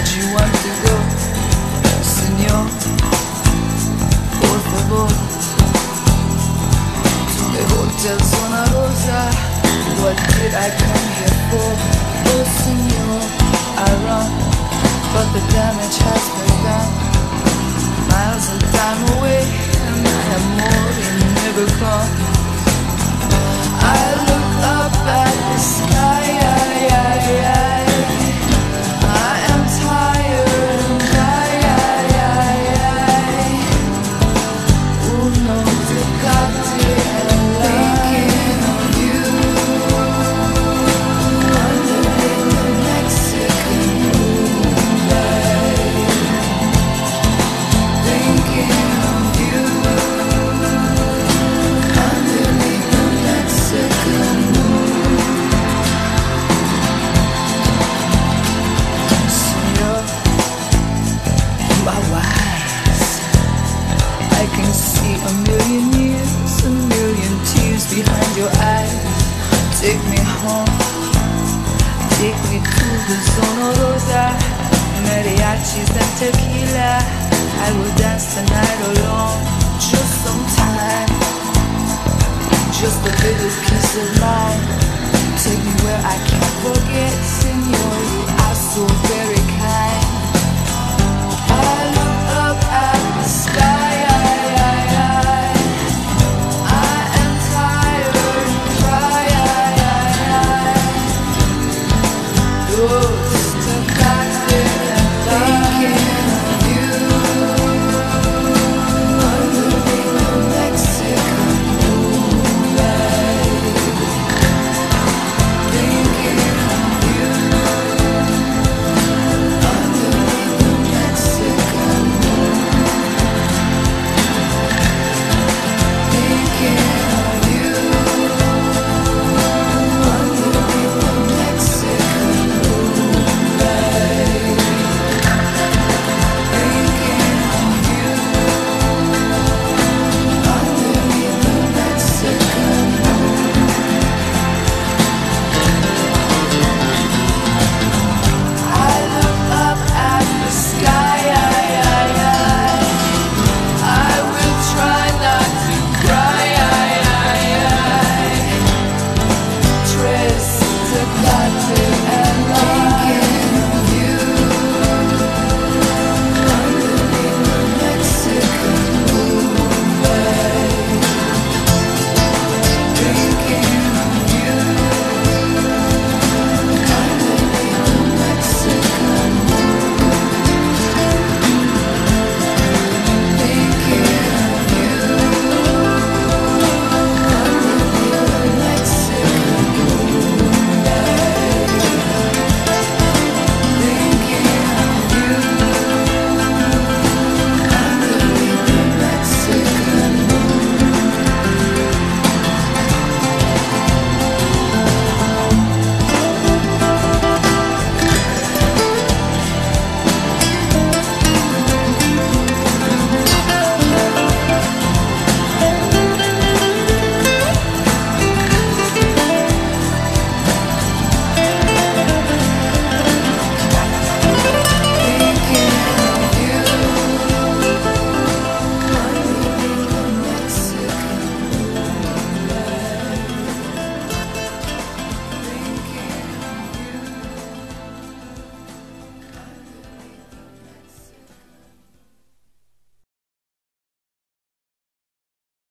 you want to go, Senor? Por favor, to the hotel zona rosa. What did I come here for? Oh, Senor, I run, but the damage has been done. Miles and time away, and I am more than never come. I look up at the sky, I am tired, uno tecate and thinking of you underneath the Mexican moonlight. Thinking of you underneath the Mexican Senor, you are wise. I can see a million years, a million tears behind your eyes. Take me home, take me to the zona rosa. Mariachis and tequila, I will dance the night alone. Just some time, just a little piece of mine. Take me where I can't forget, Senor, you are so